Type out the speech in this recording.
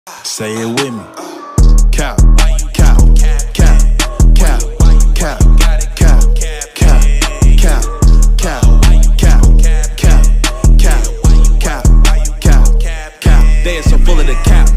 Say it with me. Cap, cap, cap, cap, cap, cap, cap, cap, cap, cap, cap, cap, cap, cap, cap. They are so full of the cap.